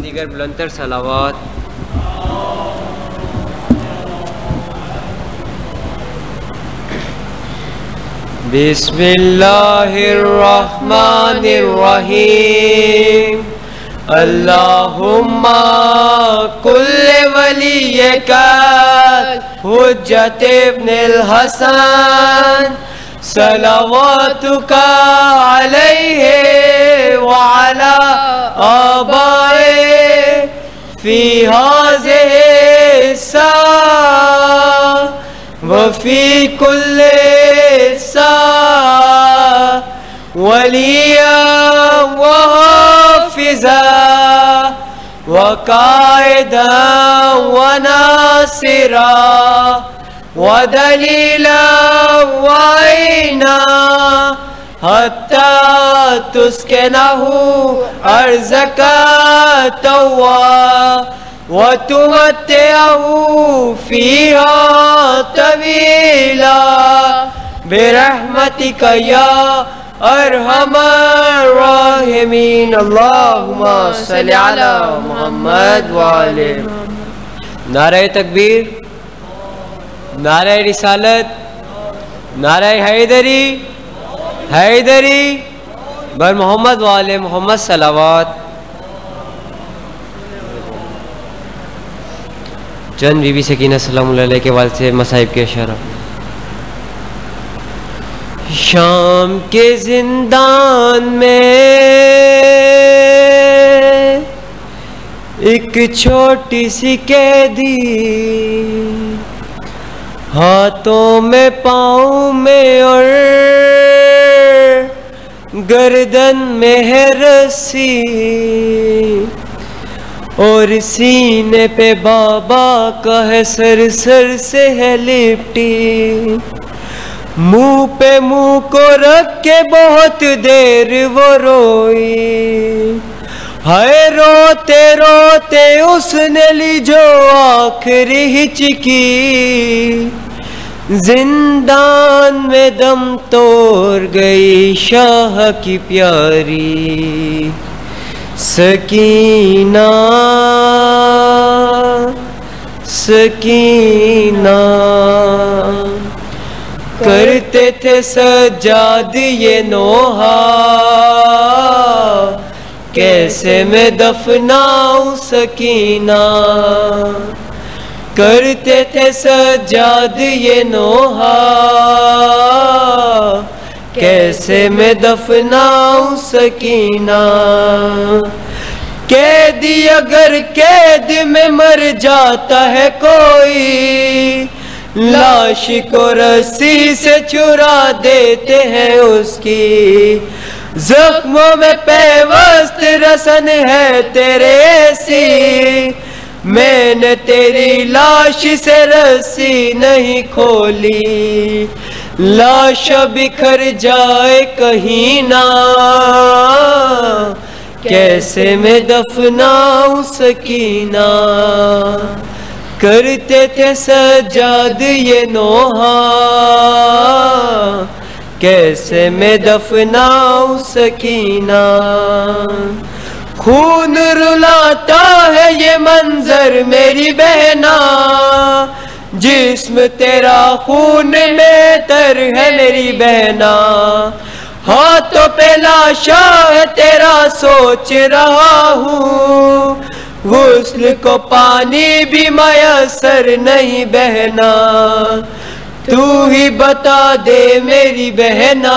दीगर बुलंदतर सलावात। बिस्मिल्लाहिर्रहमानिर्रहीम। अल्लाहुम्मा कुल्ले वलियका हुज्जत इब्नुल हसन सलावातुका अलैहि व अला आबाए फी हाज़िहि सा व फी कुल्ले सा वलिया व हाफ़िज़ा व कायदा व नासिरा व दलीला व आइना हत्ता तुस्किनहु अर्ज़का तवा व तुमत्तिअहु फ़ीहा तवीला बिरहमतिका या अरहमर राहिमीन। अल्लाहुम्मा सल्लि अला मुहम्मद व आले। नारे तकबीर, नारे रिसालत, नारे हैदरी, हैदरी बर मोहम्मद वाले मोहम्मद सलावत। चंद बीबी सकीना सलाम अलैहा के वाल से मसाइब के इशारा। शाम के जिंदान में एक छोटी सी कैदी, हाथों में पाँव में और गर्दन में है रस्सी, और सीने पे बाबा का है सर, सर से है लिपटी। मुंह पे मुंह को रख के बहुत देर वो रोई। हाय रोते रोते उसने ली जो आखिरी हिचकी, जिंदान में दम तोड़ गई शाह की प्यारी सकीना, सकीना। करते थे सज्जाद ये नोहा, कैसे मैं दफनाऊं सकीना। करते थे सज्जाद ये नोहा, कैसे मैं दफनाऊं सकीना। कैदी अगर कैद में मर जाता है कोई, लाश को रस्सी से चुरा देते हैं उसकी। जख्मों में पेवस्त रसन है तेरे ऐसी, मैंने तेरी लाश से रस्सी नहीं खोली। लाश बिखर जाए कहीं ना, कैसे मैं दफनाऊं सकीना। करते थे सज्जाद ये नोहा, कैसे मैं दफनाऊं सकीना। खून रुलाता है ये मंजर मेरी बहना, जिस्म तेरा खून में तर है मेरी बहना। हाथों पे लाशा है तेरा सोच रहा हूँ, गुस्ल को पानी भी मयसर नहीं बहना। तू ही बता दे मेरी बहना,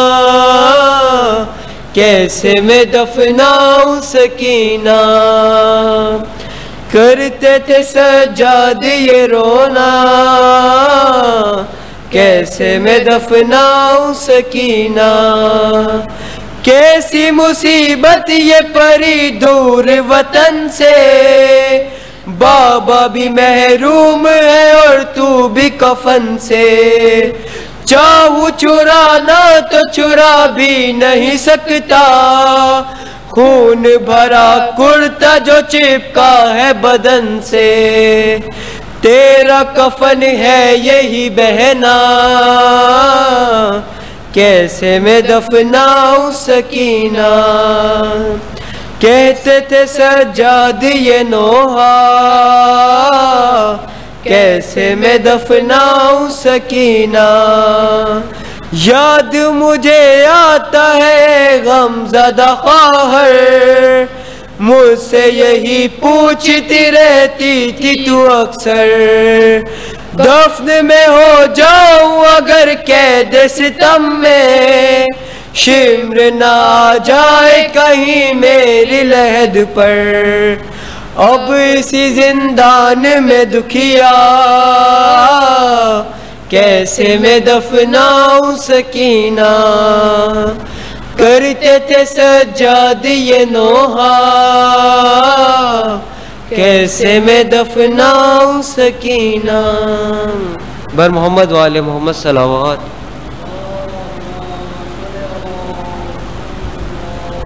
कैसे मैं दफनाऊं सकीना। करते थे सज्जाद ये रोना, कैसे मैं दफनाऊं सकीना। कैसी मुसीबत ये परी दूर वतन से, बाबा भी महरूम है और तू भी कफन से। चाहूं चुराना तो चुरा भी नहीं सकता, खून भरा कुर्ता जो चिपका है बदन से। तेरा कफन है यही बहना, कैसे मैं दफनाऊं सकीना। कहते थे सज्जाद ये नोहा, कैसे मैं दफनाऊं सकीना। याद मुझे आता है गमज़दा ख़ाहर, मुझसे यही पूछती रहती थी तू अक्सर। दफन में हो जाऊं अगर कैद सितम में, शिम्र ना आ जाए कहीं मेरी लहद पर। अब इसी जिंदान में दुखिया, कैसे मैं दफनाऊं सकीना। करते थे सज्जाद ये नोहा, कैसे मैं दफनाऊं सकीना। बर मोहम्मद वाले मोहम्मद सलावत।